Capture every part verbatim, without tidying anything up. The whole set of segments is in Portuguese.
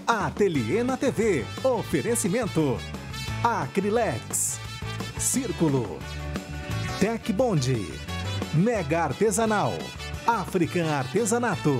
Ateliê na T V. Oferecimento. Acrilex. Círculo. Tec Bond. Mega Artesanal. African Artesanato.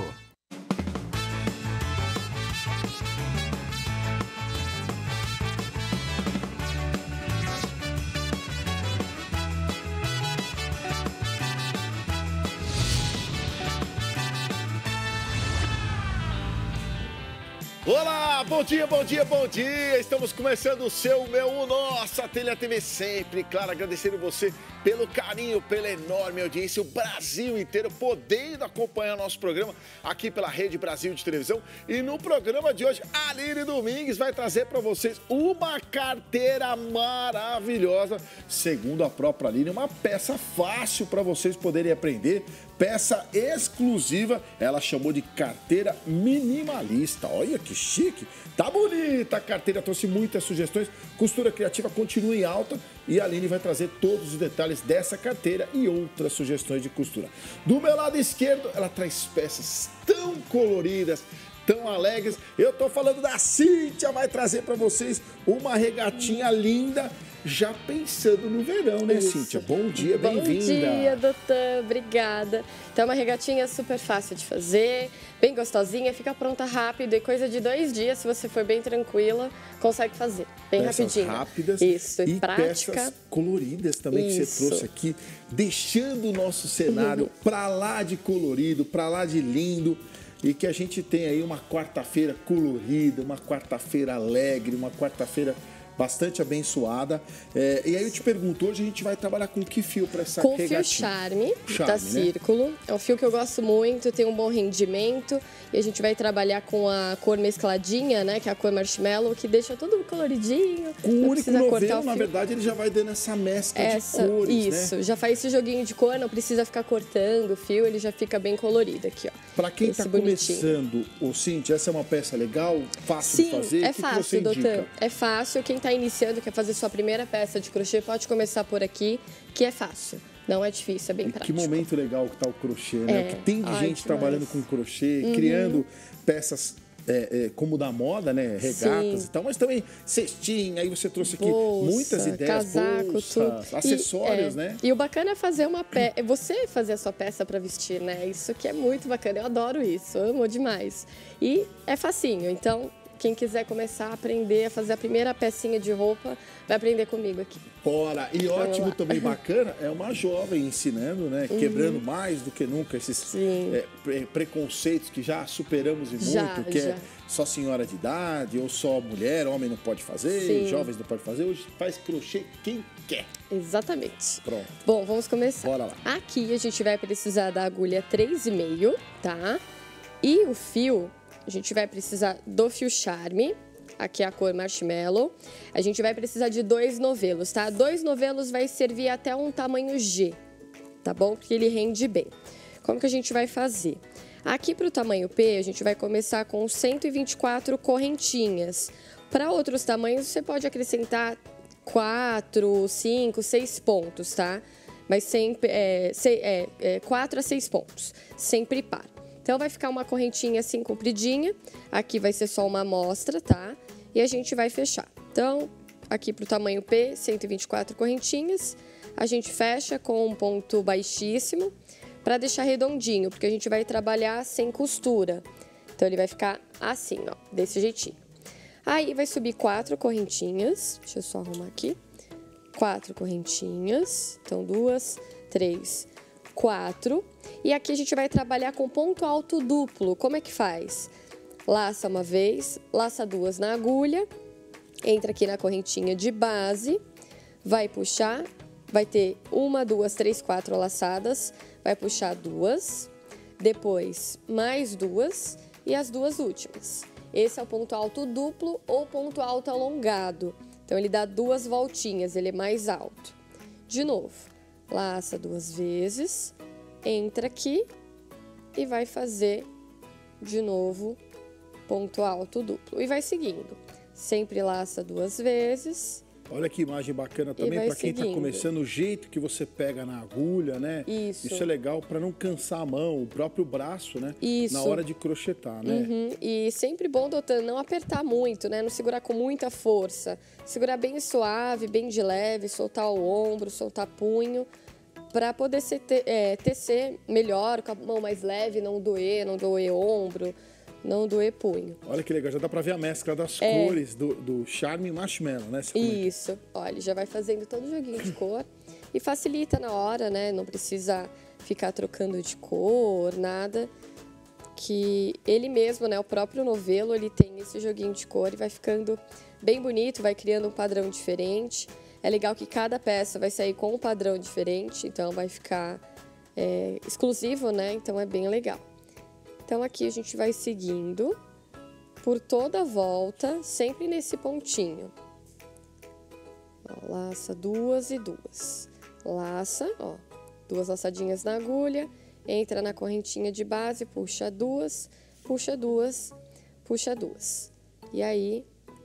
Olá, bom dia, bom dia, bom dia! Estamos começando o seu, o meu, o nosso Ateliê T V sempre. Claro, agradecendo você pelo carinho, pela enorme audiência, o Brasil inteiro podendo acompanhar nosso programa aqui pela Rede Brasil de Televisão. E no programa de hoje, a Aline Domingues vai trazer para vocês uma carteira maravilhosa. Segundo a própria Aline, uma peça fácil para vocês poderem aprender. Peça exclusiva, ela chamou de carteira minimalista. Olha que chique, tá bonita a carteira, trouxe muitas sugestões. Costura criativa continua em alta e a Aline vai trazer todos os detalhes dessa carteira e outras sugestões de costura. Do meu lado esquerdo, ela traz peças tão coloridas, tão alegres. Eu tô falando da Cíntia, vai trazer para vocês uma regatinha linda, já pensando no verão, né, Isso. Cíntia? Bom dia, bem-vinda. Bom dia, doutor, obrigada. Então, é uma regatinha super fácil de fazer, bem gostosinha, fica pronta rápido e coisa de dois dias, se você for bem tranquila, consegue fazer, bem peças rapidinho. rápidas Isso, e prática. Peças coloridas também Isso. que você trouxe aqui, deixando o nosso cenário para lá de colorido, para lá de lindo. E que a gente tem aí uma quarta-feira colorida, uma quarta-feira alegre, uma quarta-feira bastante abençoada. É, e aí eu te pergunto, hoje a gente vai trabalhar com que fio para essa regatinha? Com fio Charme, Charme, da né? Círculo. É um fio que eu gosto muito, tem um bom rendimento. E a gente vai trabalhar com a cor mescladinha, né? Que é a cor marshmallow, que deixa tudo coloridinho. O único novelo, na verdade, ele já vai dando essa mescla essa, de cores, Isso, né? já faz esse joguinho de cor, não precisa ficar cortando o fio, ele já fica bem colorido aqui, ó. Para quem está começando, ô Cíntia, essa é uma peça legal, fácil Sim, de fazer? é que fácil, que você doutor. indica? É fácil. Quem está iniciando, quer fazer sua primeira peça de crochê, pode começar por aqui, que é fácil. Não é difícil, é bem e prático. Que momento legal que tá o crochê, né? É. Que tem de Ai, gente trabalhando com crochê, uhum. criando peças é, é, como da moda, né? Regatas Sim. e tal, mas também cestinha, aí você trouxe aqui Bolsa, muitas ideias, casaco, bolsas, tudo. acessórios, e, é, né? E o bacana é fazer uma peça, é você fazer a sua peça para vestir, né? Isso que é muito bacana, eu adoro isso, eu amo demais. E é facinho, então quem quiser começar a aprender a fazer a primeira pecinha de roupa, vai aprender comigo aqui. Bora! E ótimo também, bacana, é uma jovem ensinando, né? Uhum. Quebrando mais do que nunca esses é, pre preconceitos que já superamos e já, muito, que já. é só senhora de idade, ou só mulher, homem não pode fazer, Sim. jovens não podem fazer. Hoje faz crochê quem quer. Exatamente. Pronto. Bom, vamos começar. Bora lá. Aqui a gente vai precisar da agulha três e meio, tá? E o fio, a gente vai precisar do fio Charme, aqui é a cor marshmallow. A gente vai precisar de dois novelos, tá? Dois novelos vai servir até um tamanho G, tá bom? Porque ele rende bem. Como que a gente vai fazer? Aqui para o tamanho P, a gente vai começar com cento e vinte e quatro correntinhas. Para outros tamanhos, você pode acrescentar quatro, cinco, seis pontos, tá? Mas sempre é, é, é quatro a seis pontos, sempre par. Então, vai ficar uma correntinha assim compridinha. Aqui vai ser só uma amostra, tá? E a gente vai fechar. Então, aqui para o tamanho P, cento e vinte e quatro correntinhas. A gente fecha com um ponto baixíssimo para deixar redondinho, porque a gente vai trabalhar sem costura. Então, ele vai ficar assim, ó, desse jeitinho. Aí, vai subir quatro correntinhas. Deixa eu só arrumar aqui. Quatro correntinhas. Então, duas, três, quatro. E aqui a gente vai trabalhar com ponto alto duplo. Como é que faz? Laça uma vez, laça duas na agulha, entra aqui na correntinha de base, vai puxar, vai ter uma, duas, três, quatro laçadas, vai puxar duas, depois mais duas e as duas últimas. Esse é o ponto alto duplo ou ponto alto alongado. Então, ele dá duas voltinhas, ele é mais alto. De novo, laça duas vezes, entra aqui e vai fazer de novo ponto alto duplo. E vai seguindo. Sempre laça duas vezes, Olha que imagem bacana também para quem está começando, o jeito que você pega na agulha, né? Isso. Isso é legal para não cansar a mão, o próprio braço, né? Isso. Na hora de crochetar, né? Uhum. E sempre bom, doutor, não apertar muito, né? Não segurar com muita força. Segurar bem suave, bem de leve, soltar o ombro, soltar punho, para poder ser, é, tecer melhor, com a mão mais leve, não doer, não doer ombro, não doer punho. Olha que legal, já dá para ver a mescla das é. cores do, do charme marshmallow, né? Isso, olha, já vai fazendo todo o joguinho de cor e facilita na hora, né? Não precisa ficar trocando de cor, nada. Que ele mesmo, né, o próprio novelo, ele tem esse joguinho de cor e vai ficando bem bonito, vai criando um padrão diferente. É legal que cada peça vai sair com um padrão diferente, então vai ficar é, exclusivo, né? Então é bem legal. Então aqui a gente vai seguindo por toda a volta, sempre nesse pontinho. Ó, laça duas e duas. Laça, ó, duas laçadinhas na agulha, entra na correntinha de base, puxa duas, puxa duas, puxa duas. E aí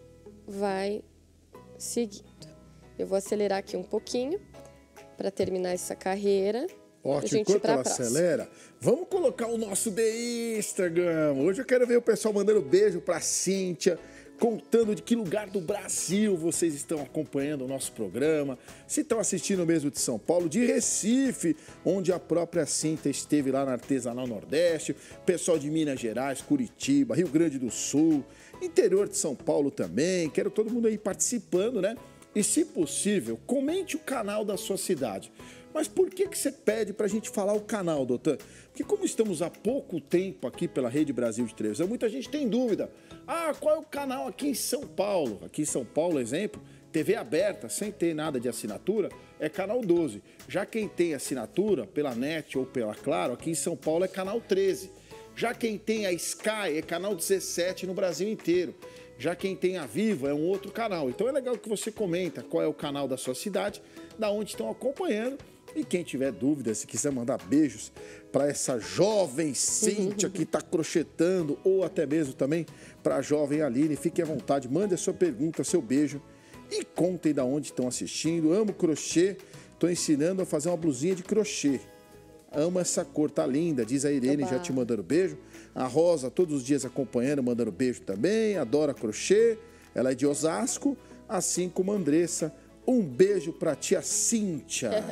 vai seguindo. Eu vou acelerar aqui um pouquinho para terminar essa carreira. Ótimo, enquanto ela acelera, vamos colocar o nosso The Instagram. Hoje eu quero ver o pessoal mandando beijo para Cíntia, contando de que lugar do Brasil vocês estão acompanhando o nosso programa, se estão assistindo mesmo de São Paulo, de Recife, onde a própria Cíntia esteve lá na Artesanal Nordeste, pessoal de Minas Gerais, Curitiba, Rio Grande do Sul, interior de São Paulo também. Quero todo mundo aí participando, né? E, se possível, comente o canal da sua cidade. Mas por que que você pede para a gente falar o canal, doutor? Porque como estamos há pouco tempo aqui pela Rede Brasil de televisão, muita gente tem dúvida. Ah, qual é o canal aqui em São Paulo? Aqui em São Paulo, exemplo, T V aberta, sem ter nada de assinatura, é canal doze. Já quem tem assinatura pela NET ou pela Claro, aqui em São Paulo é canal treze. Já quem tem a Sky é canal dezessete no Brasil inteiro. Já quem tem a Vivo é um outro canal. Então é legal que você comenta qual é o canal da sua cidade, da onde estão acompanhando. E quem tiver dúvidas, se quiser mandar beijos para essa jovem Cíntia que está crochetando, ou até mesmo também para a jovem Aline, fique à vontade, mande a sua pergunta, seu beijo e contem de onde estão assistindo. Amo crochê, estou ensinando a fazer uma blusinha de crochê. Amo essa cor, tá linda, diz a Irene, Oba. Já te mandando beijo. A Rosa, todos os dias acompanhando, mandando beijo também. Adora crochê, ela é de Osasco, assim como a Andressa. Um beijo pra tia Cíntia.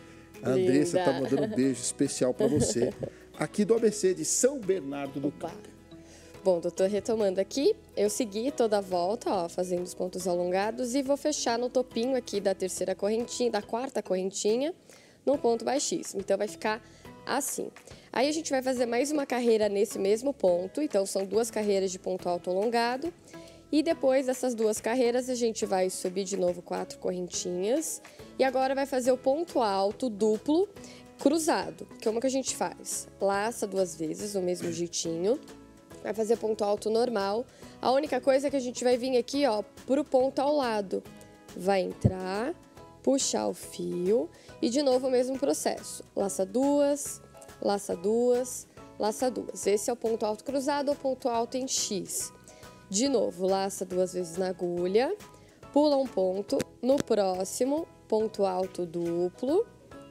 A Andressa tá mandando um beijo especial para você, aqui do A B C de São Bernardo do Campo. Bom, doutor, retomando aqui, eu segui toda a volta, ó, fazendo os pontos alongados e vou fechar no topinho aqui da terceira correntinha, da quarta correntinha, num ponto baixíssimo. Então, vai ficar assim. Aí, a gente vai fazer mais uma carreira nesse mesmo ponto. Então, são duas carreiras de ponto alto alongado. E depois dessas duas carreiras, a gente vai subir de novo quatro correntinhas. E agora vai fazer o ponto alto duplo cruzado. Como que a gente faz? Laça duas vezes, do mesmo jeitinho. Vai fazer ponto alto normal. A única coisa é que a gente vai vir aqui, ó, pro ponto ao lado. Vai entrar, puxar o fio e de novo o mesmo processo. Laça duas, laça duas, laça duas. Esse é o ponto alto cruzado ou ponto alto em X. De novo, laça duas vezes na agulha, pula um ponto, no próximo, ponto alto duplo,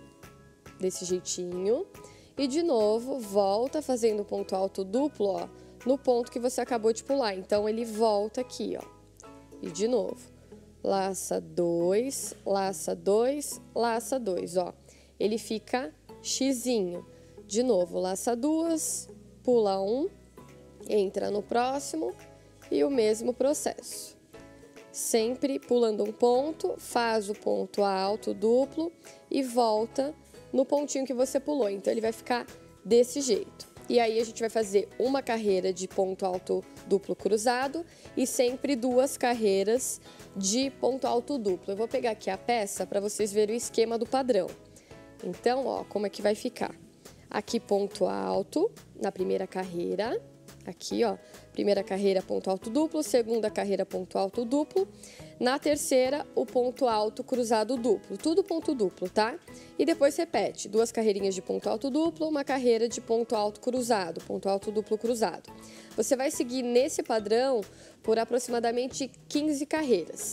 desse jeitinho. E de novo, volta fazendo ponto alto duplo, ó, no ponto que você acabou de pular. Então, ele volta aqui, ó. E de novo, laça dois, laça dois, laça dois, ó. Ele fica xizinho. De novo, laça duas, pula um, entra no próximo e o mesmo processo. Sempre pulando um ponto, faz o ponto alto duplo e volta no pontinho que você pulou. Então, ele vai ficar desse jeito. E aí, a gente vai fazer uma carreira de ponto alto duplo cruzado e sempre duas carreiras de ponto alto duplo. Eu vou pegar aqui a peça para vocês verem o esquema do padrão. Então, ó, como é que vai ficar. Aqui, ponto alto na primeira carreira. Aqui, ó, primeira carreira, ponto alto duplo, segunda carreira, ponto alto duplo. Na terceira, o ponto alto cruzado duplo, tudo ponto duplo, tá? E depois repete, duas carreirinhas de ponto alto duplo, uma carreira de ponto alto cruzado, ponto alto duplo cruzado. Você vai seguir nesse padrão por aproximadamente quinze carreiras.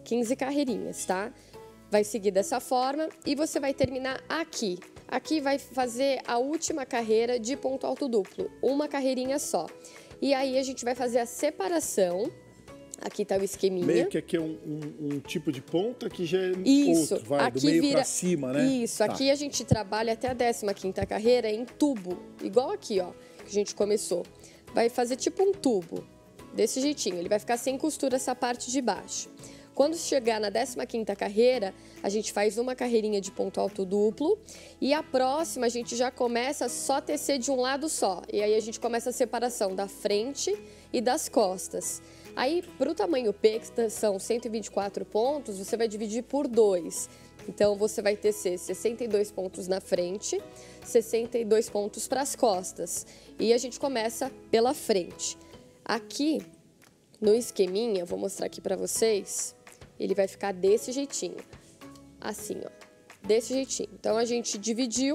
quinze carreirinhas, tá? Vai seguir dessa forma e você vai terminar aqui. Aqui vai fazer a última carreira de ponto alto duplo, uma carreirinha só. E aí a gente vai fazer a separação. Aqui tá o esqueminha. Meio que aqui é um, um, um tipo de ponta que já é Isso, outro, vai, aqui do meio vira... pra cima, né? Isso, Tá. aqui a gente trabalha até a décima quinta carreira em tubo, igual aqui, ó, que a gente começou. Vai fazer tipo um tubo, desse jeitinho, ele vai ficar sem costura essa parte de baixo. Quando chegar na décima quinta carreira, a gente faz uma carreirinha de ponto alto duplo e a próxima a gente já começa só a tecer de um lado só. E aí a gente começa a separação da frente e das costas. Aí, para o tamanho P, que são cento e vinte e quatro pontos, você vai dividir por dois. Então, você vai tecer sessenta e dois pontos na frente, sessenta e dois pontos para as costas. E a gente começa pela frente. Aqui, no esqueminha, vou mostrar aqui para vocês, ele vai ficar desse jeitinho. Assim, ó. Desse jeitinho. Então, a gente dividiu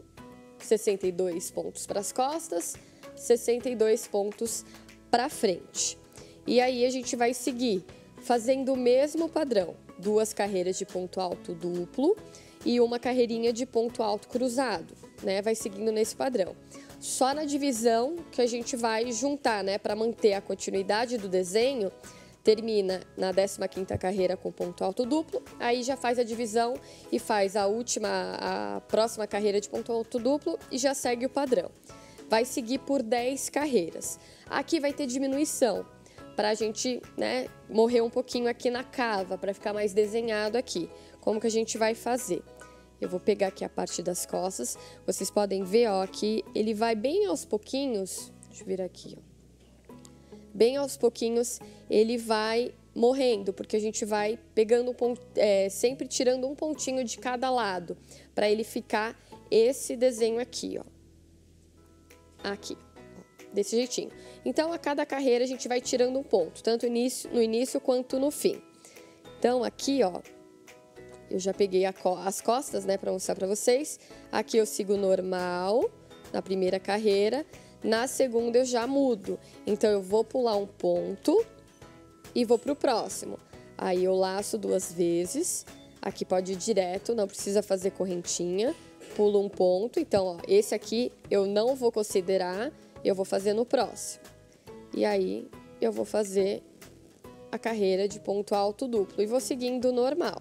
sessenta e dois pontos para as costas, sessenta e dois pontos para frente. E aí a gente vai seguir fazendo o mesmo padrão, duas carreiras de ponto alto duplo e uma carreirinha de ponto alto cruzado, né? Vai seguindo nesse padrão. Só na divisão que a gente vai juntar, né? Para manter a continuidade do desenho, termina na décima quinta carreira com ponto alto duplo, aí já faz a divisão e faz a última, a próxima carreira de ponto alto duplo e já segue o padrão. Vai seguir por dez carreiras. Aqui vai ter diminuição, para a gente, né, morrer um pouquinho aqui na cava, para ficar mais desenhado aqui. Como que a gente vai fazer? Eu vou pegar aqui a parte das costas, vocês podem ver, ó, que ele vai bem aos pouquinhos, deixa eu virar aqui, ó. Bem aos pouquinhos ele vai morrendo, porque a gente vai pegando um ponto, é, sempre tirando um pontinho de cada lado, para ele ficar esse desenho aqui, ó. Aqui. Desse jeitinho. Então, a cada carreira a gente vai tirando um ponto, tanto início, no início quanto no fim. Então, aqui, ó, eu já peguei a, as costas, né, para mostrar para vocês. Aqui eu sigo normal na primeira carreira, na segunda eu já mudo. Então, eu vou pular um ponto e vou pro próximo. Aí eu laço duas vezes. Aqui pode ir direto, não precisa fazer correntinha. Pulo um ponto. Então, ó, esse aqui eu não vou considerar. Eu vou fazer no próximo. E aí, eu vou fazer a carreira de ponto alto duplo. E vou seguindo normal.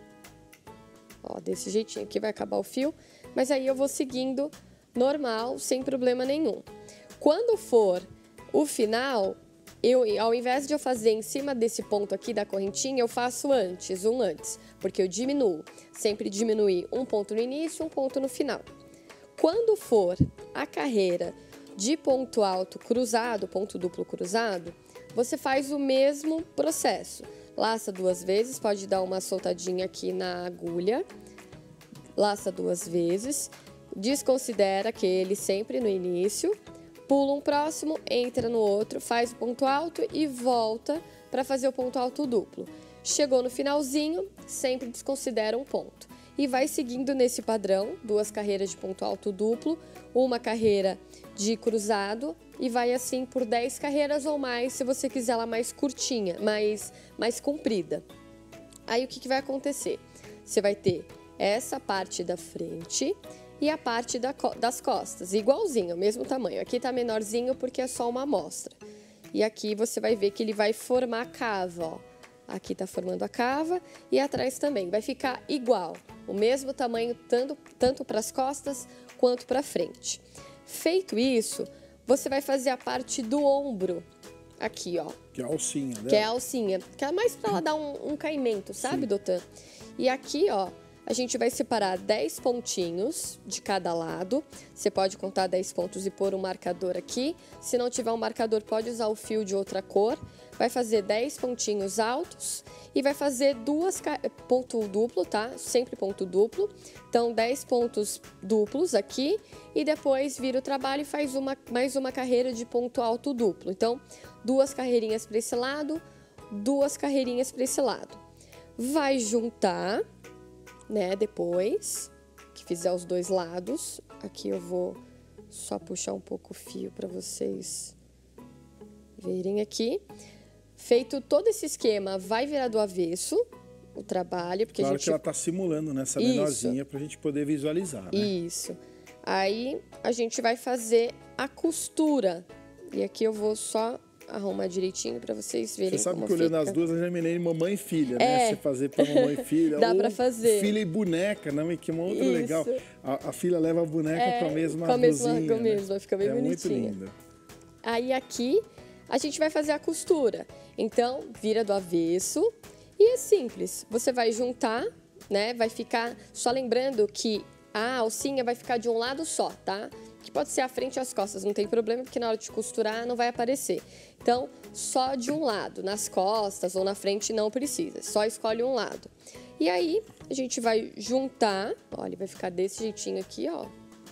Ó, desse jeitinho aqui vai acabar o fio. Mas aí eu vou seguindo normal, sem problema nenhum. Quando for o final, eu, ao invés de eu fazer em cima desse ponto aqui da correntinha, eu faço antes, um antes. Porque eu diminuo. Sempre diminuir um ponto no início, um ponto no final. Quando for a carreira de ponto alto cruzado, ponto duplo cruzado, você faz o mesmo processo. Laça duas vezes, pode dar uma soltadinha aqui na agulha. Laça duas vezes, desconsidera aquele sempre no início, pula um próximo, entra no outro, faz o ponto alto e volta para fazer o ponto alto duplo. Chegou no finalzinho, sempre desconsidera um ponto. E vai seguindo nesse padrão, duas carreiras de ponto alto duplo, uma carreira de cruzado e vai assim por dez carreiras ou mais, se você quiser ela mais curtinha, mais, mais comprida. Aí o que, que vai acontecer? Você vai ter essa parte da frente e a parte da, das costas, igualzinho, mesmo tamanho. Aqui tá menorzinho porque é só uma amostra. E aqui você vai ver que ele vai formar a cava, ó. Aqui tá formando a cava e atrás também. Vai ficar igual, o mesmo tamanho tanto, tanto para as costas quanto para frente. Feito isso, você vai fazer a parte do ombro, aqui, ó. Que é a alcinha, né? Que é a alcinha, que é mais para ela dar um, um caimento, sabe, Doutor? E aqui, ó, a gente vai separar dez pontinhos de cada lado. Você pode contar dez pontos e pôr um marcador aqui. Se não tiver um marcador, pode usar o fio de outra cor. Vai fazer dez pontinhos altos e vai fazer duas ponto duplo, tá? Sempre ponto duplo. Então, dez pontos duplos aqui e depois vira o trabalho e faz uma, mais uma carreira de ponto alto duplo. Então, duas carreirinhas para esse lado, duas carreirinhas para esse lado. Vai juntar, né, depois que fizer os dois lados. Aqui eu vou só puxar um pouco o fio para vocês verem aqui. Feito todo esse esquema, vai virar do avesso o trabalho. Porque claro a gente... que ela está simulando nessa Isso. menorzinha para a gente poder visualizar, né? Isso. Aí a gente vai fazer a costura. E aqui eu vou só arrumar direitinho para vocês verem. Você sabe como que olhando fica. as duas, eu já menei mamãe e filha, É. né? Você fazer para mamãe e filha. Dá ou para fazer. Filha e boneca, não? E que é uma outra Isso. legal. A, a filha leva a boneca É, para a mesma com a mesma, blusinha, com a né? mesma, fica bem é bonitinha. Muito linda. Aí aqui a gente vai fazer a costura. Então, vira do avesso e é simples. Você vai juntar, né? Vai ficar... Só lembrando que a alcinha vai ficar de um lado só, tá? Que pode ser a frente e as costas, não tem problema, porque na hora de costurar não vai aparecer. Então, só de um lado, nas costas ou na frente não precisa, só escolhe um lado. E aí, a gente vai juntar, olha, vai ficar desse jeitinho aqui, ó.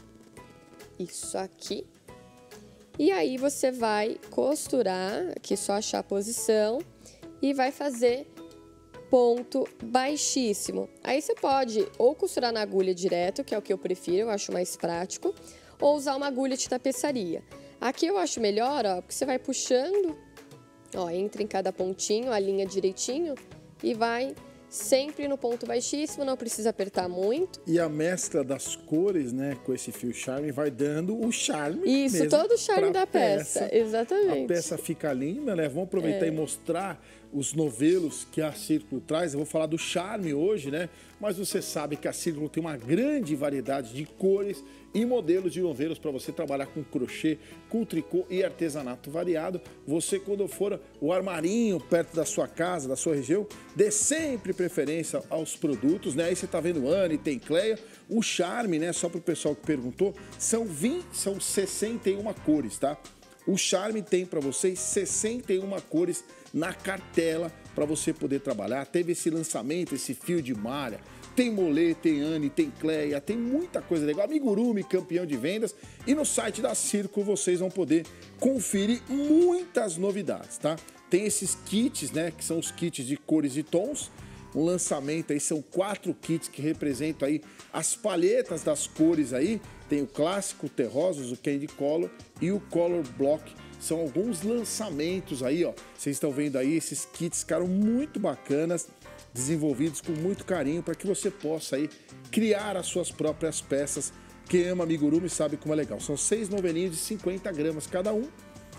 Isso aqui. E aí, você vai costurar, aqui só achar a posição, e vai fazer ponto baixíssimo. Aí, você pode ou costurar na agulha direto, que é o que eu prefiro, eu acho mais prático, ou usar uma agulha de tapeçaria. Aqui eu acho melhor, ó, porque você vai puxando, ó, entra em cada pontinho, a linha direitinho e vai sempre no ponto baixíssimo, não precisa apertar muito. E a mescla das cores, né, com esse fio charme, vai dando o charme Isso, mesmo todo o charme da peça. peça, exatamente. A peça fica linda, né? Vamos aproveitar é. e mostrar os novelos que a Círculo traz. Eu vou falar do charme hoje, né? Mas você sabe que a Círculo tem uma grande variedade de cores e modelos de novelos para você trabalhar com crochê, com tricô e artesanato variado. Você, quando for o armarinho perto da sua casa, da sua região, dê sempre preferência aos produtos, né? Aí você tá vendo Anne, tem Cleia. O charme, né? Só para o pessoal que perguntou, são vinte, são sessenta e uma cores, tá? O charme tem para vocês sessenta e uma cores na cartela para você poder trabalhar. Teve esse lançamento, esse fio de malha. Tem Molê, tem Anne, tem Cleia, tem muita coisa legal. Amigurumi, campeão de vendas. E no site da Círculo vocês vão poder conferir muitas novidades, tá? Tem esses kits, né, que são os kits de cores e tons. Um lançamento aí, são quatro kits que representam aí as palhetas das cores aí. Tem o clássico, o terrosos, o Candy Color e o Color Block. São alguns lançamentos aí, ó. Vocês estão vendo aí, esses kits ficaram muito bacanas, desenvolvidos com muito carinho para que você possa aí criar as suas próprias peças. Quem ama amigurumi sabe como é legal. São seis novelinhos de cinquenta gramas cada um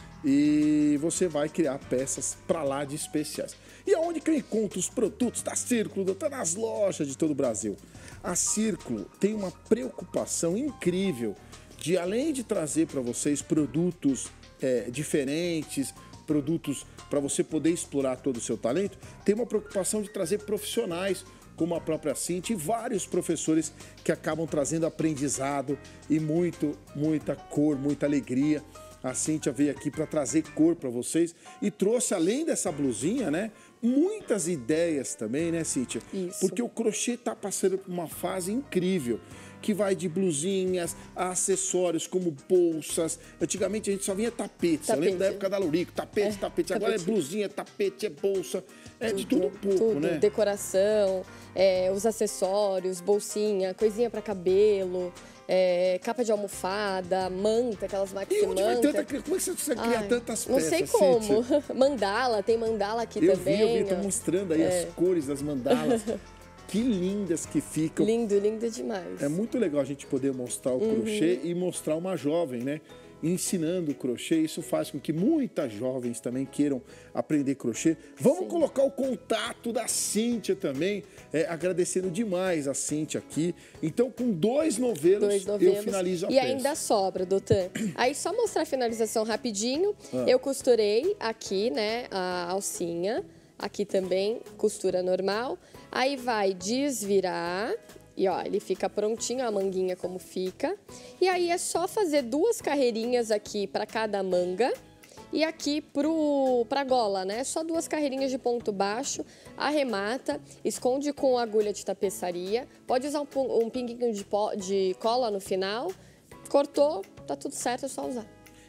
e você vai criar peças para lá de especiais. E aonde que eu encontro os produtos da Círculo, doutor? Nas lojas de todo o Brasil. A Círculo tem uma preocupação incrível de, além de trazer para vocês produtos é, diferentes, produtos para você poder explorar todo o seu talento, tem uma preocupação de trazer profissionais como a própria Cintia e vários professores que acabam trazendo aprendizado e muito, muita cor, muita alegria. A Cintia veio aqui para trazer cor para vocês e trouxe, além dessa blusinha, né, muitas ideias também, né, Cintia? Isso. Porque o crochê está passando por uma fase incrível, que vai de blusinhas a acessórios como bolsas. Antigamente a gente só vinha tapetes. Tapete. Eu lembro da época da Lurico, tapete, É, tapete. Agora tapete. é blusinha, tapete, é bolsa. É Tudo, de tudo um pouco, tudo. né? Decoração, é, os acessórios, bolsinha, coisinha para cabelo, é, capa de almofada, manta, aquelas máquinas E de onde vai manta. tanta... Como é que você consegue criar Ai, tantas não peças, sei como. Cintia? Mandala, tem mandala aqui Eu também. vi, eu vi, tô ó. mostrando aí É. as cores das mandalas. Que lindas que ficam. Lindo, lindo demais. É muito legal a gente poder mostrar o Uhum. crochê e mostrar uma jovem, né? Ensinando o crochê. Isso faz com que muitas jovens também queiram aprender crochê. Vamos Sim. colocar o contato da Cintia também, é, agradecendo demais a Cintia aqui. Então, com dois novelos, Dois novelos. eu finalizo a e peça. ainda sobra, doutor. Aí, só mostrar a finalização rapidinho. Ah. Eu costurei aqui, né, a alcinha. Aqui também, costura normal. Aí vai desvirar. E ó, ele fica prontinho, a manguinha como fica. E aí é só fazer duas carreirinhas aqui para cada manga. E aqui pro, pra gola, né? Só duas carreirinhas de ponto baixo, arremata, esconde com agulha de tapeçaria. Pode usar um, um pinguinho de, po, de cola no final. Cortou, tá tudo certo, é só usar.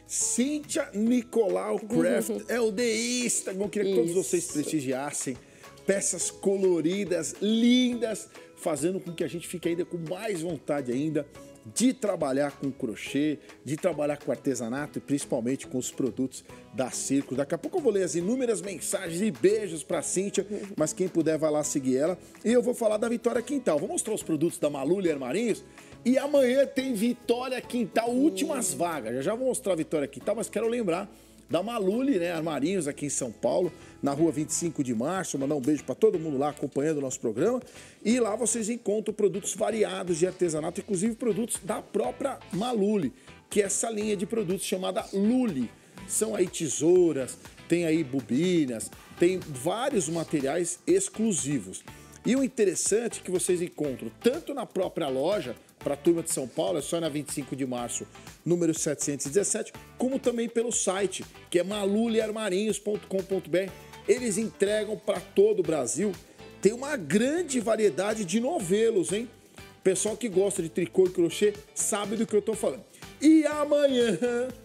Cintia Nicolau Craft é o de Instagram. Eu queria que todos Isso. vocês prestigiassem. Peças coloridas, lindas, fazendo com que a gente fique ainda com mais vontade ainda de trabalhar com crochê, de trabalhar com artesanato e principalmente com os produtos da Círculo. Daqui a pouco eu vou ler as inúmeras mensagens e beijos para a Cíntia, mas quem puder vai lá seguir ela. E eu vou falar da Vitória Quintal. Vou mostrar os produtos da Maluli Armarinhos. E amanhã tem Vitória Quintal, últimas vagas. Já já vou mostrar a Vitória Quintal, mas quero lembrar da Maluli, né, Armarinhos, aqui em São Paulo, na rua vinte e cinco de março. Mandar um beijo para todo mundo lá acompanhando o nosso programa. E lá vocês encontram produtos variados de artesanato, inclusive produtos da própria Maluli, que é essa linha de produtos chamada Luli. São aí tesouras, tem aí bobinas, tem vários materiais exclusivos. E o interessante é que vocês encontram tanto na própria loja, para a turma de São Paulo, é só na vinte e cinco de março, número setecentos e dezessete, como também pelo site, que é maluli armarinhos ponto com ponto br. Eles entregam para todo o Brasil. Tem uma grande variedade de novelos, hein? Pessoal que gosta de tricô e crochê sabe do que eu estou falando. E amanhã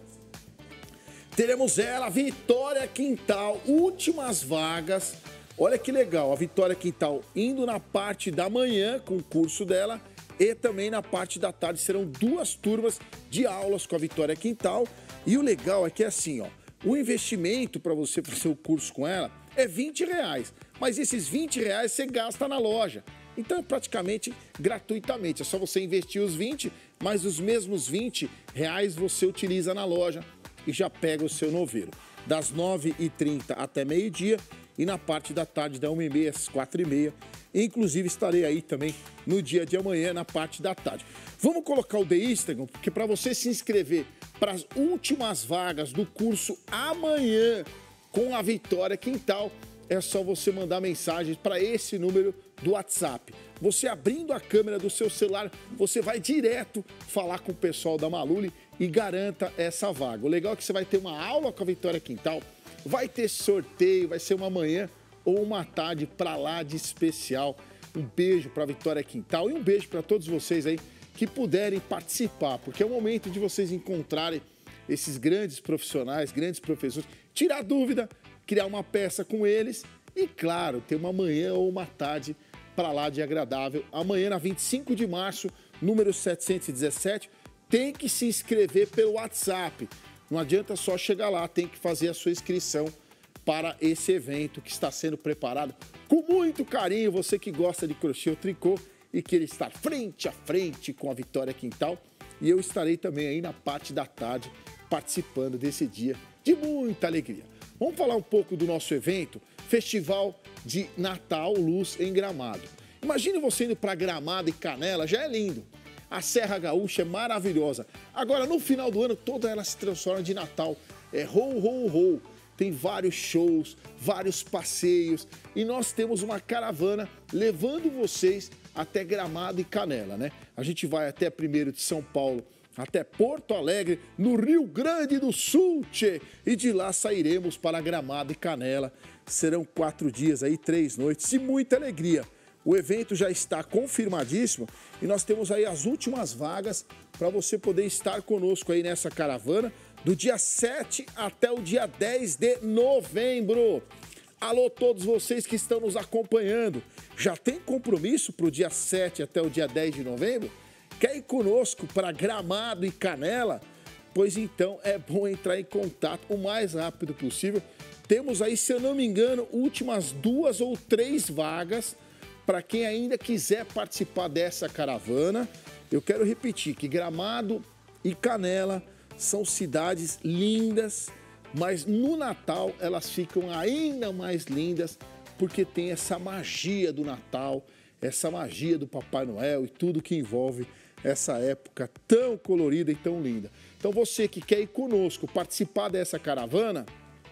teremos ela, Vitória Quintal, últimas vagas. Olha que legal, a Vitória Quintal indo na parte da manhã com o curso dela e também na parte da tarde. Serão duas turmas de aulas com a Vitória Quintal. E o legal é que é assim, ó, o investimento para você fazer o curso com ela é vinte reais. Mas esses vinte reais você gasta na loja. Então é praticamente gratuitamente. É só você investir os vinte, mas os mesmos vinte reais você utiliza na loja e já pega o seu noveiro. Das nove e trinta até meio-dia. E na parte da tarde, da uma e meia às quatro e meia. Inclusive, estarei aí também no dia de amanhã, na parte da tarde. Vamos colocar o The Instagram, porque para você se inscrever para as últimas vagas do curso amanhã com a Vitória Quintal, é só você mandar mensagens para esse número do WhatsApp. Você abrindo a câmera do seu celular, você vai direto falar com o pessoal da Maluli e garanta essa vaga. O legal é que você vai ter uma aula com a Vitória Quintal, vai ter sorteio, vai ser uma manhã ou uma tarde para lá de especial. Um beijo para a Vitória Quintal e um beijo para todos vocês aí que puderem participar, porque é o momento de vocês encontrarem esses grandes profissionais, grandes professores, tirar dúvida, criar uma peça com eles e, claro, ter uma manhã ou uma tarde para lá de agradável. Amanhã, na vinte e cinco de março, número setecentos e dezessete, tem que se inscrever pelo WhatsApp. Não adianta só chegar lá, tem que fazer a sua inscrição para esse evento que está sendo preparado com muito carinho. Você que gosta de crochê ou tricô e quer estar frente a frente com a Vitória Quintal. E eu estarei também aí na parte da tarde participando desse dia de muita alegria. Vamos falar um pouco do nosso evento, Festival de Natal Luz em Gramado. Imagine você indo para Gramado e Canela, já é lindo. A Serra Gaúcha é maravilhosa. Agora, no final do ano, toda ela se transforma de Natal. É ho, ho, ho. Tem vários shows, vários passeios. E nós temos uma caravana levando vocês até Gramado e Canela, né? A gente vai até primeiro de São Paulo, até Porto Alegre, no Rio Grande do Sul, tchê. E de lá sairemos para Gramado e Canela. Serão quatro dias aí, três noites e muita alegria. O evento já está confirmadíssimo e nós temos aí as últimas vagas para você poder estar conosco aí nessa caravana do dia sete até o dia dez de novembro. Alô, todos vocês que estão nos acompanhando, já tem compromisso para o dia sete até o dia dez de novembro? Quer ir conosco para Gramado e Canela? Pois então é bom entrar em contato o mais rápido possível. Temos aí, se eu não me engano, últimas duas ou três vagas para quem ainda quiser participar dessa caravana. Eu quero repetir que Gramado e Canela são cidades lindas, mas no Natal elas ficam ainda mais lindas porque tem essa magia do Natal, essa magia do Papai Noel e tudo que envolve essa época tão colorida e tão linda. Então você que quer ir conosco participar dessa caravana,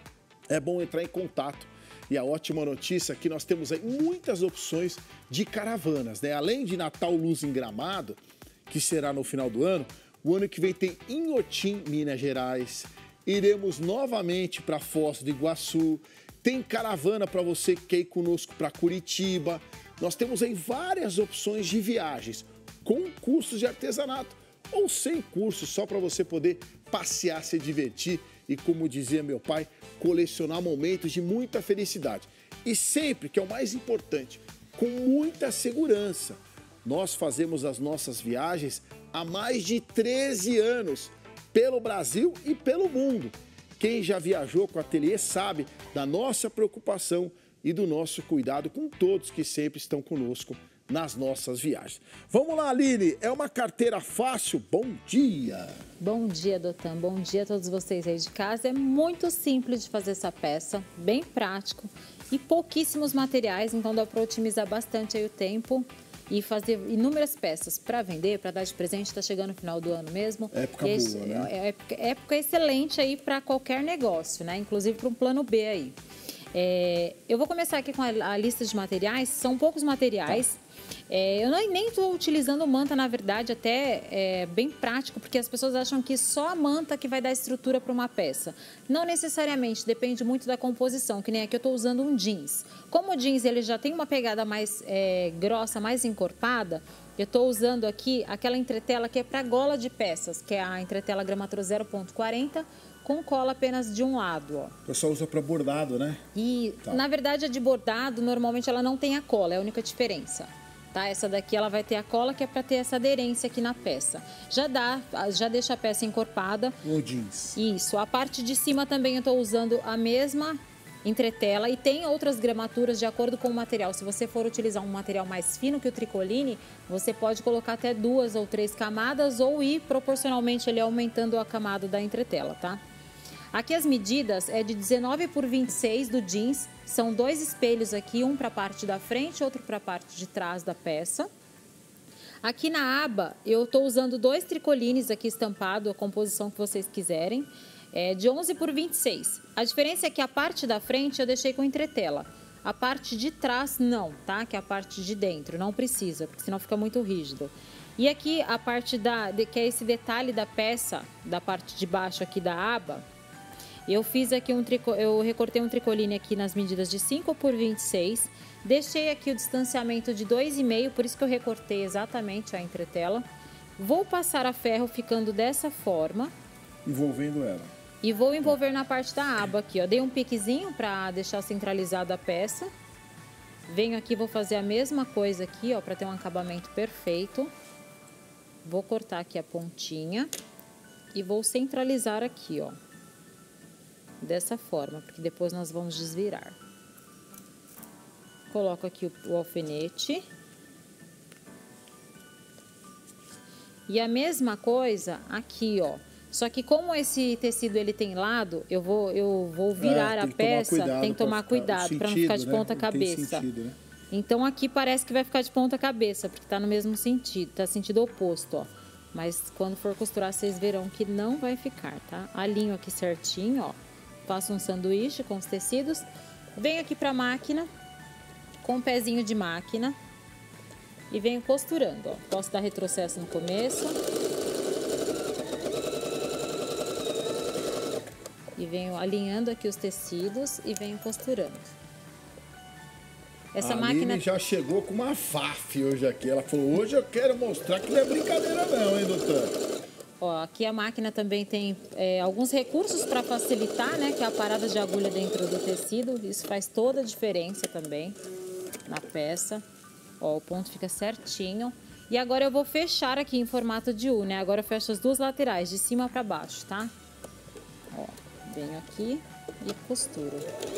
é bom entrar em contato. E a ótima notícia é que nós temos aí muitas opções de caravanas, né? Além de Natal Luz em Gramado, que será no final do ano, o ano que vem tem Inhotim, Minas Gerais. Iremos novamente para Foz do Iguaçu. Tem caravana para você que quer ir conosco para Curitiba. Nós temos aí várias opções de viagens com cursos de artesanato ou sem curso, só para você poder passear, se divertir e, como dizia meu pai, colecionar momentos de muita felicidade. E sempre, que é o mais importante, com muita segurança. Nós fazemos as nossas viagens há mais de treze anos, pelo Brasil e pelo mundo. Quem já viajou com o ateliê sabe da nossa preocupação e do nosso cuidado com todos que sempre estão conosco nas nossas viagens. Vamos lá, Aline, é uma carteira fácil? Bom dia! Bom dia, Dotan, bom dia a todos vocês aí de casa. É muito simples de fazer essa peça, bem prático e pouquíssimos materiais, então dá para otimizar bastante aí o tempo e fazer inúmeras peças para vender, para dar de presente. Está chegando o final do ano mesmo. Época Esse, boa, né? É época, época excelente aí para qualquer negócio, né? Inclusive para um plano B aí. É, eu vou começar aqui com a, a lista de materiais, são poucos materiais. Tá. É, eu não, nem estou utilizando manta, na verdade, até é bem prático, porque as pessoas acham que só a manta que vai dar estrutura para uma peça. Não necessariamente, depende muito da composição, que nem aqui eu estou usando um jeans. Como o jeans ele já tem uma pegada mais é, grossa, mais encorpada, eu estou usando aqui aquela entretela que é para gola de peças, que é a entretela Gramator zero ponto quarenta, com cola apenas de um lado, ó. O pessoal usa para bordado, né? E, tá. Na verdade, a de bordado, normalmente ela não tem a cola, é a única diferença. Tá? Essa daqui ela vai ter a cola, que é para ter essa aderência aqui na peça. Já dá, já deixa a peça encorpada. O jeans. Isso. A parte de cima também eu estou usando a mesma entretela e tem outras gramaturas de acordo com o material. Se você for utilizar um material mais fino que o tricoline, você pode colocar até duas ou três camadas ou ir proporcionalmente ele aumentando a camada da entretela, tá? Aqui as medidas é de dezenove por vinte e seis do jeans, são dois espelhos aqui, um para a parte da frente, outro para a parte de trás da peça. Aqui na aba eu estou usando dois tricolines aqui estampado, a composição que vocês quiserem, é de onze por vinte e seis. A diferença é que a parte da frente eu deixei com entretela, a parte de trás não, tá? Que é a parte de dentro, não precisa, porque senão fica muito rígido. E aqui a parte da, que é esse detalhe da peça, da parte de baixo aqui da aba, eu fiz aqui um trico, eu recortei um tricoline aqui nas medidas de cinco por vinte e seis, deixei aqui o distanciamento de dois e meio, por isso que eu recortei exatamente a entretela. Vou passar a ferro ficando dessa forma. Envolvendo ela. E vou envolver na parte da aba aqui, ó. Dei um piquezinho para deixar centralizada a peça. Venho aqui, vou fazer a mesma coisa aqui, ó, para ter um acabamento perfeito. Vou cortar aqui a pontinha e vou centralizar aqui, ó. Dessa forma, porque depois nós vamos desvirar. Coloco aqui o, o alfinete. E a mesma coisa aqui, ó. Só que como esse tecido ele tem lado, eu vou, eu vou virar é, a peça, tem que tomar cuidado para não ficar de ponta cabeça. Sentido, né? Então aqui parece que vai ficar de ponta cabeça, porque tá no mesmo sentido, tá sentido oposto, ó. Mas quando for costurar, vocês verão que não vai ficar, tá? Alinho aqui certinho, ó. Faço um sanduíche com os tecidos. Venho aqui para a máquina, com um pezinho de máquina. E venho costurando, ó. Posso dar retrocesso no começo. E venho alinhando aqui os tecidos e venho costurando. Essa a máquina Aline já chegou com uma F A F hoje aqui. Ela falou, hoje eu quero mostrar que não é brincadeira não, hein, doutor? Ó, aqui a máquina também tem é, alguns recursos para facilitar, né? Que é a parada de agulha dentro do tecido. Isso faz toda a diferença também na peça. Ó, o ponto fica certinho. E agora eu vou fechar aqui em formato de U, né? Agora eu fecho as duas laterais, de cima para baixo, tá? Ó, venho aqui e costuro.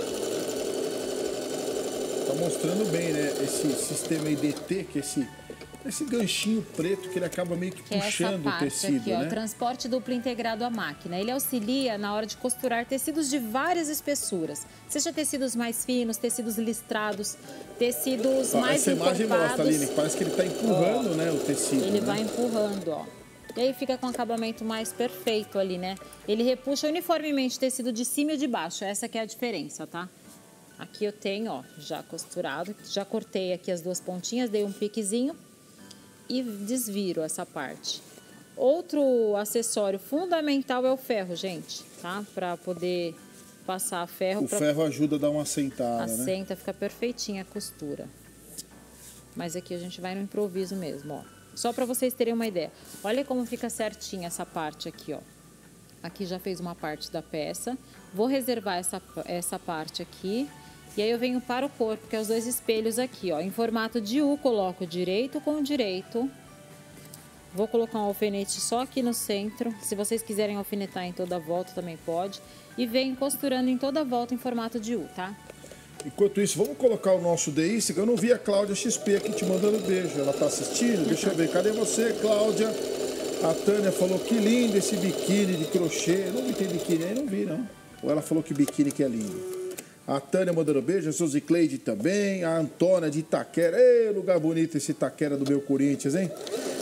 Tá mostrando bem, né? Esse sistema I D T, que esse... Esse ganchinho preto que ele acaba meio que, que puxando é essa parte o tecido, aqui, ó, né? transporte duplo integrado à máquina. Ele auxilia na hora de costurar tecidos de várias espessuras. Seja tecidos mais finos, tecidos listrados, tecidos ó, mais essa encorpados. Essa imagem mostra, Aline, que parece que ele está empurrando, ó, né, o tecido. Ele né? vai empurrando, ó. E aí fica com um acabamento mais perfeito ali, né? Ele repuxa uniformemente o tecido de cima e de baixo. Essa que é a diferença, tá? Aqui eu tenho, ó, já costurado. Já cortei aqui as duas pontinhas, dei um piquezinho. E desviro essa parte. Outro acessório fundamental é o ferro, gente, tá? Para poder passar ferro. O pra... ferro ajuda a dar uma assentada, Assenta, né? fica perfeitinha a costura. Mas aqui a gente vai no improviso mesmo, ó. Só para vocês terem uma ideia. Olha como fica certinha essa parte aqui, ó. Aqui já fez uma parte da peça. Vou reservar essa, essa parte aqui. E aí eu venho para o corpo, que é os dois espelhos aqui, ó. Em formato de U, coloco direito com direito. Vou colocar um alfinete só aqui no centro. Se vocês quiserem alfinetar em toda a volta, também pode. E venho costurando em toda a volta em formato de U, tá? Enquanto isso, vamos colocar o nosso D I. Eu não vi a Cláudia X P aqui te mandando beijo. Ela tá assistindo? Deixa eu ver. Cadê você, Cláudia? A Tânia falou que lindo esse biquíni de crochê. Eu não vi, tem biquíni aí, não vi, não. Ou ela falou que biquíni que é lindo. A Tânia mandando beijo, a Suzy Cleide também. A Antônia de Itaquera. Ei, lugar bonito esse Itaquera do meu Corinthians, hein?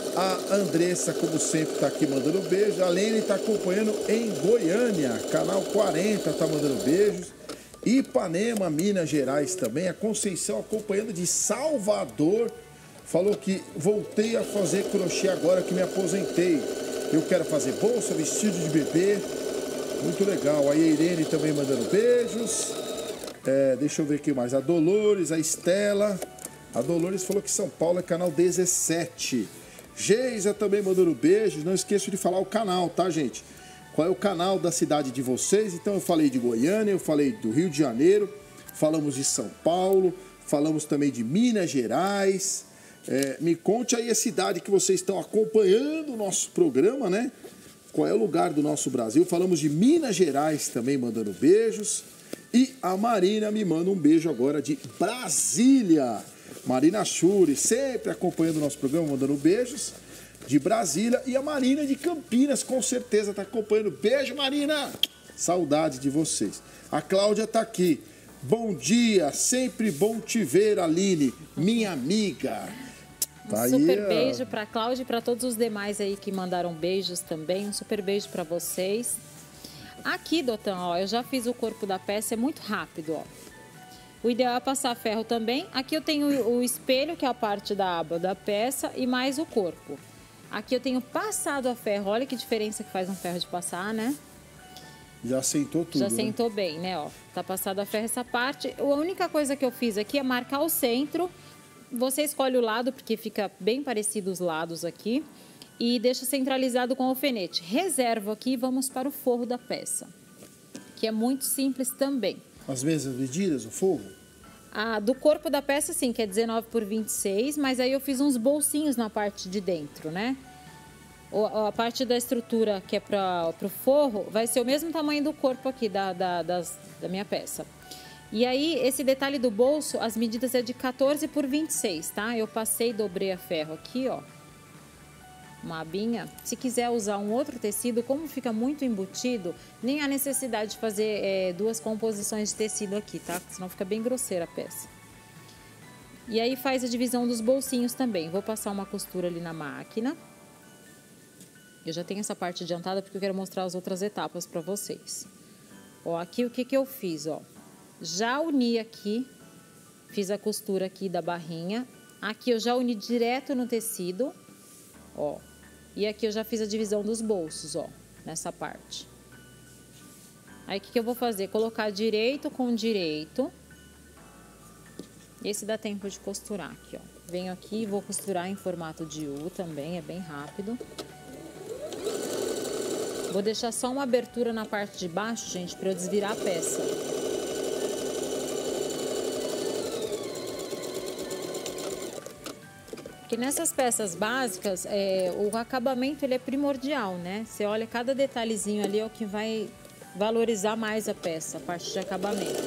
A Andressa, como sempre, está aqui mandando beijo. A Lene está acompanhando em Goiânia. Canal quarenta está mandando beijos. Ipanema, Minas Gerais também. A Conceição acompanhando de Salvador. Falou que voltei a fazer crochê agora que me aposentei. Eu quero fazer bolsa, vestido de bebê. Muito legal. A Irene também mandando beijos. É, deixa eu ver aqui mais. A Dolores, a Estela. A Dolores falou que São Paulo é canal dezessete. Geisa também mandando beijos. Não esqueço de falar o canal, tá, gente? Qual é o canal da cidade de vocês? Então eu falei de Goiânia, eu falei do Rio de Janeiro, falamos de São Paulo, falamos também de Minas Gerais. É, me conte aí a cidade que vocês estão acompanhando o nosso programa, né? Qual é o lugar do nosso Brasil? Falamos de Minas Gerais também mandando beijos. E a Marina me manda um beijo agora de Brasília. Marina Churi, sempre acompanhando o nosso programa, mandando beijos de Brasília. E a Marina de Campinas, com certeza, está acompanhando. Beijo, Marina! Saudade de vocês. A Cláudia está aqui. Bom dia, sempre bom te ver, Aline, minha amiga. Tá um super aí, beijo para a Cláudia e para todos os demais aí que mandaram beijos também. Um super beijo para vocês. Aqui, Dotão, ó, eu já fiz o corpo da peça, é muito rápido, ó. O ideal é passar ferro também. Aqui eu tenho o espelho, que é a parte da aba da peça, e mais o corpo. Aqui eu tenho passado a ferro. Olha que diferença que faz um ferro de passar, né? Já sentou tudo, Já né? sentou bem, né? Ó, tá passado a ferro essa parte. A única coisa que eu fiz aqui é marcar o centro. Você escolhe o lado, porque fica bem parecido os lados aqui. E deixa centralizado com o alfinete. Reservo aqui e vamos para o forro da peça, que é muito simples também. As mesmas medidas, o forro? Ah, do corpo da peça, sim, que é dezenove por vinte e seis, mas aí eu fiz uns bolsinhos na parte de dentro, né? O, a parte da estrutura que é para o forro vai ser o mesmo tamanho do corpo aqui da, da, das, da minha peça. E aí, esse detalhe do bolso, as medidas é de quatorze por vinte e seis, tá? Eu passei e dobrei a ferro aqui, ó. Uma abinha. Se quiser usar um outro tecido, como fica muito embutido, nem há necessidade de fazer é, duas composições de tecido aqui, tá? Senão fica bem grosseira a peça. E aí faz a divisão dos bolsinhos também. Vou passar uma costura ali na máquina. Eu já tenho essa parte adiantada porque eu quero mostrar as outras etapas para vocês. Ó, aqui o que que eu fiz, ó. Já uni aqui, fiz a costura aqui da barrinha. Aqui eu já uni direto no tecido, ó. E aqui eu já fiz a divisão dos bolsos, ó, nessa parte. Aí, o que que eu vou fazer? Colocar direito com direito. Esse dá tempo de costurar aqui, ó. Venho aqui e vou costurar em formato de U também, é bem rápido. Vou deixar só uma abertura na parte de baixo, gente, para eu desvirar a peça. Porque nessas peças básicas, é, o acabamento ele é primordial, né? Você olha cada detalhezinho ali, é o que vai valorizar mais a peça, a parte de acabamento.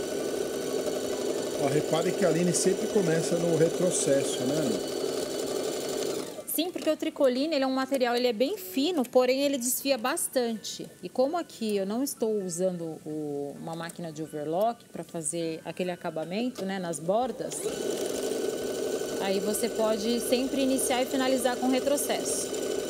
Ó, repare que a Aline sempre começa no retrocesso, né, Aline? Sim, porque o tricoline ele é um material, ele é bem fino, porém ele desfia bastante. E como aqui eu não estou usando o, uma máquina de overlock para fazer aquele acabamento, né, nas bordas, aí você pode sempre iniciar e finalizar com retrocesso.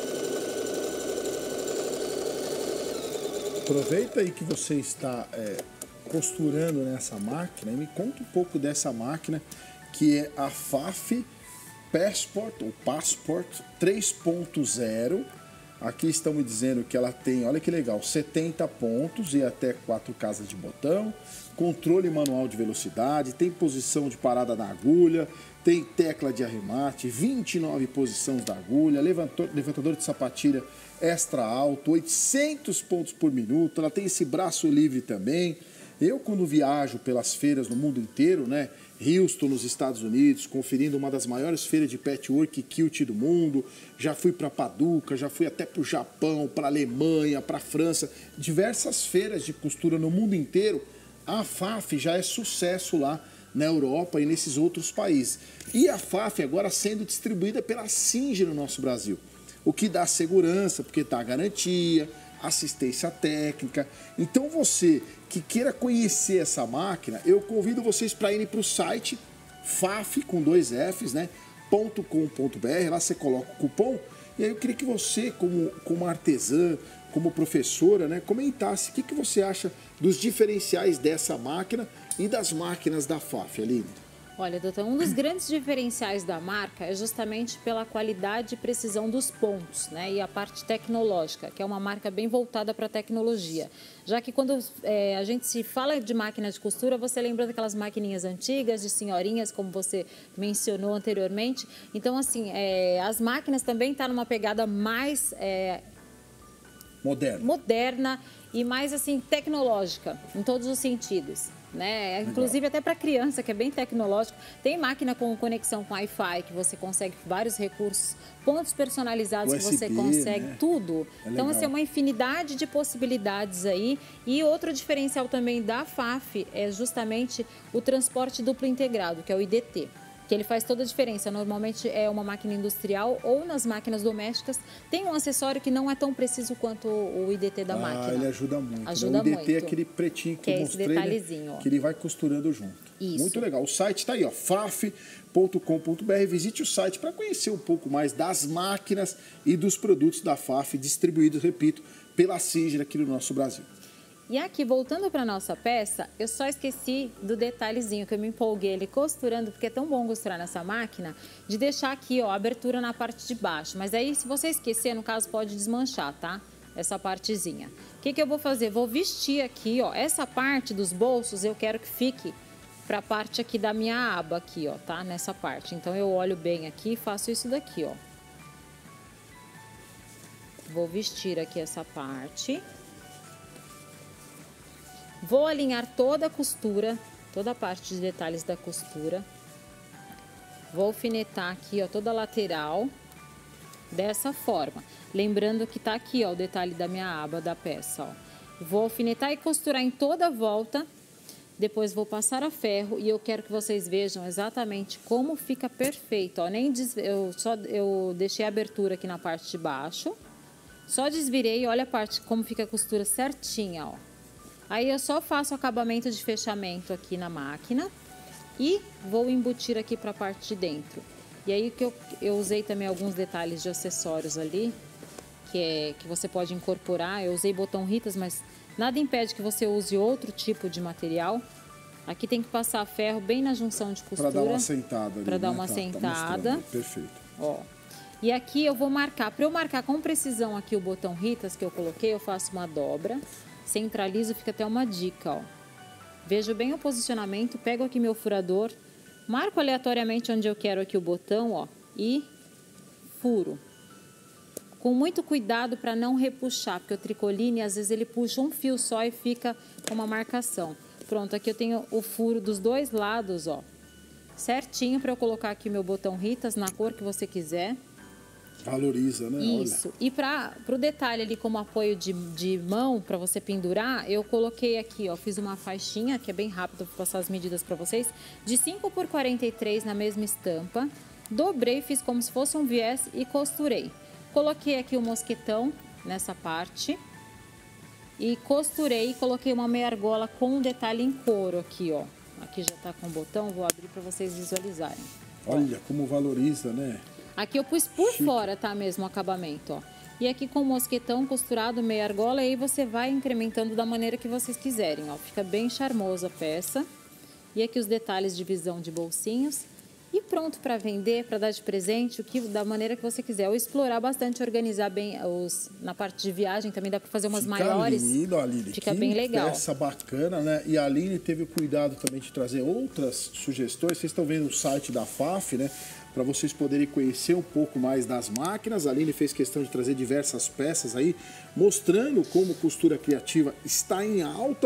Aproveita aí que você está é, costurando nessa máquina e me conta um pouco dessa máquina que é a F A F Passport, ou Passport três ponto zero. Aqui estão me dizendo que ela tem, olha que legal, setenta pontos e até quatro casas de botão, controle manual de velocidade, tem posição de parada na agulha, tem tecla de arremate, vinte e nove posições da agulha, levantor, levantador de sapatilha extra alto, oitocentos pontos por minuto, ela tem esse braço livre também, Eu, quando viajo pelas feiras no mundo inteiro, né? Houston, nos Estados Unidos, conferindo uma das maiores feiras de patchwork e quilt do mundo. Já fui para Paduca, já fui até para o Japão, para a Alemanha, para a França. Diversas feiras de costura no mundo inteiro. A F A F já é sucesso lá na Europa e nesses outros países. E a F A F agora sendo distribuída pela Singer no nosso Brasil. O que dá segurança, porque dá garantia, assistência técnica. Então você que queira conhecer essa máquina, eu convido vocês para irem para o site faf, com dois Fs, né, .com.br, lá você coloca o cupom, e aí eu queria que você, como, como artesã, como professora, né, comentasse o que, que você acha dos diferenciais dessa máquina e das máquinas da F A F, Aline. Olha, doutor, um dos grandes diferenciais da marca é justamente pela qualidade e precisão dos pontos, né? E a parte tecnológica, que é uma marca bem voltada para a tecnologia. Já que quando é, a gente se fala de máquina de costura, você lembra daquelas maquininhas antigas, de senhorinhas, como você mencionou anteriormente. Então, assim, é, as máquinas também estão numa pegada mais... É, moderna. moderna e mais, assim, tecnológica, em todos os sentidos. Né? Inclusive até para criança, que é bem tecnológico. Tem máquina com conexão com Wi-Fi, que você consegue vários recursos, pontos personalizados U S B, que você consegue, né? Tudo. É então, assim, é uma infinidade de possibilidades aí. E outro diferencial também da F A F é justamente o transporte duplo integrado, que é o I D T. Que ele faz toda a diferença. Normalmente é uma máquina industrial ou nas máquinas domésticas tem um acessório que não é tão preciso quanto o I D T da ah, máquina. Ele ajuda muito. Ajuda né? O I D T muito. é aquele pretinho que, que eu é mostrei, esse detalhezinho, né? Que ele vai costurando junto. Isso. Muito legal. O site está aí, ó, faf ponto com ponto br. Visite o site para conhecer um pouco mais das máquinas e dos produtos da F A F distribuídos, repito, pela Singer aqui no nosso Brasil. E aqui, voltando para a nossa peça, eu só esqueci do detalhezinho que eu me empolguei ele costurando, porque é tão bom costurar nessa máquina, de deixar aqui, ó, a abertura na parte de baixo. Mas aí, se você esquecer, no caso, pode desmanchar, tá? Essa partezinha. O que que eu vou fazer? Vou vestir aqui, ó, essa parte dos bolsos, eu quero que fique para a parte aqui da minha aba, aqui, ó, tá? Nessa parte. Então, eu olho bem aqui e faço isso daqui, ó. Vou vestir aqui essa parte. Vou alinhar toda a costura, toda a parte de detalhes da costura. Vou alfinetar aqui, ó, toda a lateral, dessa forma. Lembrando que tá aqui, ó, o detalhe da minha aba da peça, ó. Vou alfinetar e costurar em toda a volta. Depois vou passar a ferro e eu quero que vocês vejam exatamente como fica perfeito, ó. Nem des... eu só eu deixei a abertura aqui na parte de baixo. Só desvirei, olha a parte como fica a costura certinha, ó. Aí eu só faço o acabamento de fechamento aqui na máquina e vou embutir aqui para a parte de dentro. E aí que eu, eu usei também alguns detalhes de acessórios ali, que, é, que você pode incorporar. Eu usei botão ritas, mas nada impede que você use outro tipo de material. Aqui tem que passar ferro bem na junção de costura. Para dar uma sentada ali, Para dar né? uma tá, sentada. Tá perfeito. Ó. E aqui eu vou marcar, para eu marcar com precisão aqui o botão ritas que eu coloquei, eu faço uma dobra. Centralizo, fica até uma dica, ó. Vejo bem o posicionamento, pego aqui meu furador, marco aleatoriamente onde eu quero aqui o botão, ó, e furo. Com muito cuidado para não repuxar, porque o tricoline, às vezes, ele puxa um fio só e fica com uma marcação. Pronto, aqui eu tenho o furo dos dois lados, ó, certinho para eu colocar aqui meu botão ritas na cor que você quiser. Valoriza, né? Isso. Olha. E para o detalhe ali, como apoio de, de mão, para você pendurar, eu coloquei aqui, ó, fiz uma faixinha, que é bem rápido, vou passar as medidas para vocês, de cinco por quarenta e três na mesma estampa. Dobrei, fiz como se fosse um viés e costurei. Coloquei aqui o mosquetão nessa parte e costurei e coloquei uma meia argola com um detalhe em couro aqui, ó. Aqui já tá com o botão, vou abrir para vocês visualizarem. Olha ó. Como valoriza, né? Aqui eu pus por Chique. fora, tá mesmo, o acabamento, ó. E aqui com o mosquetão costurado, meia argola, e aí você vai incrementando da maneira que vocês quiserem, ó. Fica bem charmosa a peça. E aqui os detalhes de visão de bolsinhos. E pronto para vender, para dar de presente, o que, da maneira que você quiser. Ou explorar bastante, organizar bem os, na parte de viagem, também dá para fazer umas Fica maiores. Lindo, Aline. Fica que bem legal. Peça bacana, né? E a Aline teve o cuidado também de trazer outras sugestões. Vocês estão vendo o site da F A F, né? Para vocês poderem conhecer um pouco mais das máquinas. A Aline fez questão de trazer diversas peças aí, mostrando como costura criativa está em alta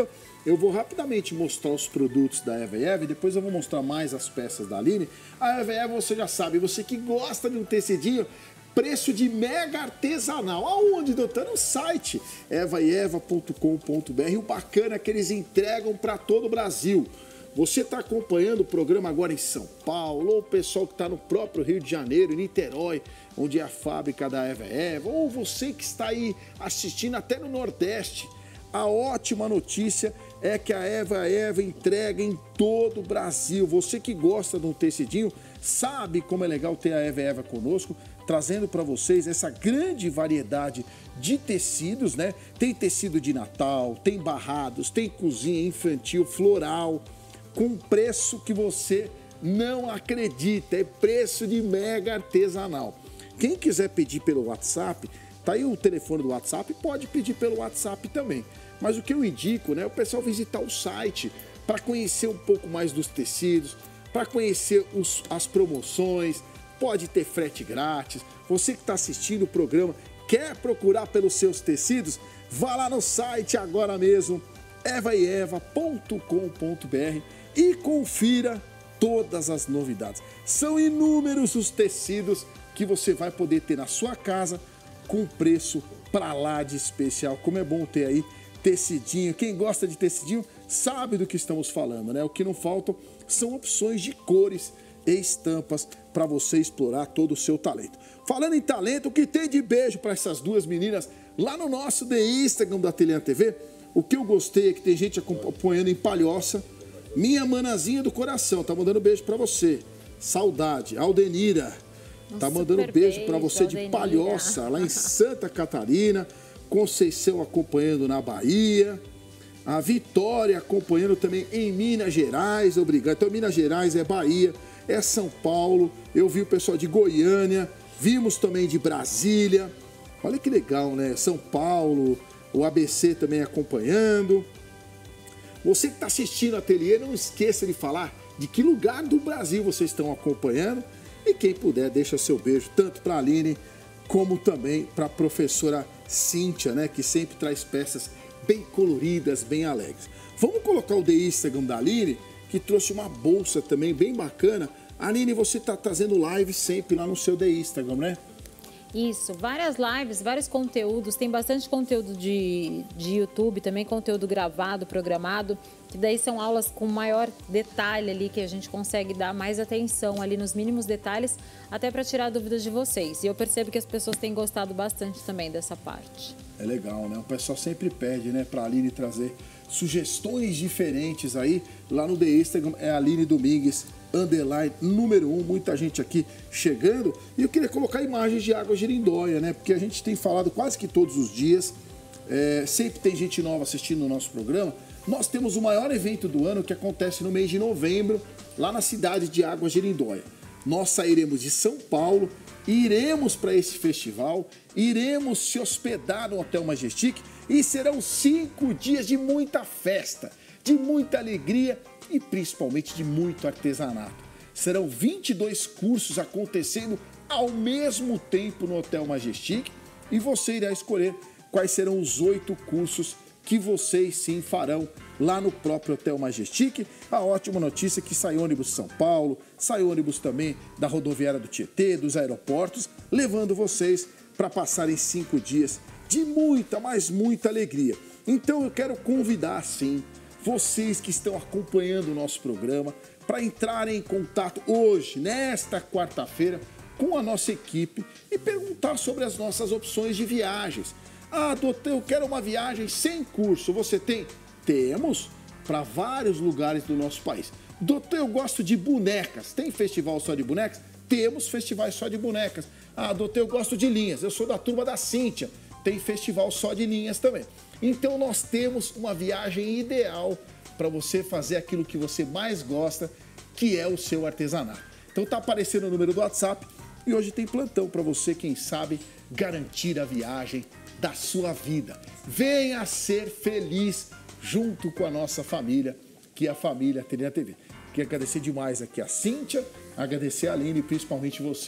Eu vou rapidamente mostrar os produtos da Eva e Eva e depois eu vou mostrar mais as peças da Aline. A Eva e Eva, você já sabe, você que gosta de um tecidinho, preço de mega artesanal. Aonde, doutor? No site eva e eva ponto com ponto br. O bacana é que eles entregam para todo o Brasil. Você está acompanhando o programa agora em São Paulo, ou o pessoal que está no próprio Rio de Janeiro, em Niterói, onde é a fábrica da Eva e Eva, ou você que está aí assistindo até no Nordeste. A ótima notícia é que a Eva e Eva entrega em todo o Brasil. Você que gosta de um tecidinho, sabe como é legal ter a Eva e Eva conosco, trazendo para vocês essa grande variedade de tecidos, né? Tem tecido de Natal, tem barrados, tem cozinha infantil, floral, com preço que você não acredita, é preço de mega artesanal. Quem quiser pedir pelo WhatsApp, tá aí o telefone do WhatsApp, pode pedir pelo WhatsApp também. Mas o que eu indico, né, é o pessoal visitar o site para conhecer um pouco mais dos tecidos, para conhecer os, as promoções, pode ter frete grátis. Você que está assistindo o programa, quer procurar pelos seus tecidos, vá lá no site agora mesmo, eva e eva ponto com ponto br e confira todas as novidades. São inúmeros os tecidos que você vai poder ter na sua casa com preço pra lá de especial. Como é bom ter aí tecidinho. Quem gosta de tecidinho sabe do que estamos falando, né? O que não faltam são opções de cores e estampas para você explorar todo o seu talento. Falando em talento, o que tem de beijo para essas duas meninas lá no nosso The Instagram da Ateliê T V? O que eu gostei é que tem gente acompanhando em Palhoça. Minha manazinha do coração, tá mandando beijo para você. Saudade. Aldenira, um tá mandando beijo para você de Aldenira. Palhoça, lá em Santa Catarina. Conceição acompanhando na Bahia. A Vitória acompanhando também em Minas Gerais. Obrigado. Então, Minas Gerais é Bahia, é São Paulo. Eu vi o pessoal de Goiânia. Vimos também de Brasília. Olha que legal, né? São Paulo, o A B C também acompanhando. Você que está assistindo o ateliê, não esqueça de falar de que lugar do Brasil vocês estão acompanhando. E quem puder, deixa seu beijo tanto para a Aline como também para a professora Cíntia, né? Que sempre traz peças bem coloridas, bem alegres. Vamos colocar o The Instagram da Aline, que trouxe uma bolsa também bem bacana. Aline, você está trazendo live sempre lá no seu The Instagram, né? Isso, várias lives, vários conteúdos, tem bastante conteúdo de, de YouTube, também conteúdo gravado, programado, que daí são aulas com maior detalhe ali, que a gente consegue dar mais atenção ali nos mínimos detalhes, até para tirar dúvidas de vocês. E eu percebo que as pessoas têm gostado bastante também dessa parte. É legal, né? O pessoal sempre pede, né, para a Aline trazer sugestões diferentes aí. Lá no The Instagram é Aline Domingues, underline número um, muita gente aqui chegando. E eu queria colocar imagens de Água Jirindóia, né? Porque a gente tem falado quase que todos os dias, é, sempre tem gente nova assistindo o nosso programa. Nós temos o maior evento do ano que acontece no mês de novembro, lá na cidade de Água Jirindóia. Nós sairemos de São Paulo, iremos para esse festival, iremos se hospedar no Hotel Majestic e serão cinco dias de muita festa, de muita alegria e principalmente de muito artesanato. Serão vinte e dois cursos acontecendo ao mesmo tempo no Hotel Majestic e você irá escolher quais serão os oito cursos que vocês sim farão lá no próprio Hotel Majestic. A ótima notícia é que sai ônibus de São Paulo, sai ônibus também da rodoviária do Tietê, dos aeroportos, levando vocês para passarem cinco dias de muita, mas muita alegria. Então eu quero convidar sim vocês que estão acompanhando o nosso programa para entrarem em contato hoje, nesta quarta-feira, com a nossa equipe e perguntar sobre as nossas opções de viagens. Ah, doutor, eu quero uma viagem sem curso. Você tem? Temos para vários lugares do nosso país. Doutor, eu gosto de bonecas. Tem festival só de bonecas? Temos festivais só de bonecas. Ah, doutor, eu gosto de linhas. Eu sou da turma da Cíntia. Tem festival só de linhas também. Então nós temos uma viagem ideal para você fazer aquilo que você mais gosta, que é o seu artesanato. Então tá aparecendo o número do WhatsApp e hoje tem plantão para você, quem sabe, garantir a viagem da sua vida. Venha ser feliz junto com a nossa família, que é a família Ateliê T V. Quero agradecer demais aqui a Cíntia, agradecer a Aline e principalmente você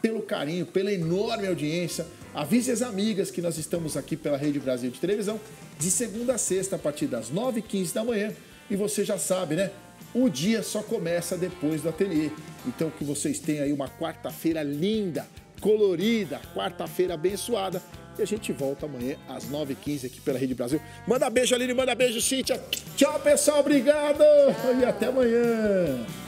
pelo carinho, pela enorme audiência. Avise as amigas que nós estamos aqui pela Rede Brasil de Televisão de segunda a sexta, a partir das nove e quinze da manhã. E você já sabe, né? O dia só começa depois do ateliê. Então que vocês tenham aí uma quarta-feira linda, colorida, quarta-feira abençoada. E a gente volta amanhã às nove e quinze aqui pela Rede Brasil. Manda beijo, Aline, manda beijo, Cíntia. Tchau, pessoal, obrigado. E até amanhã.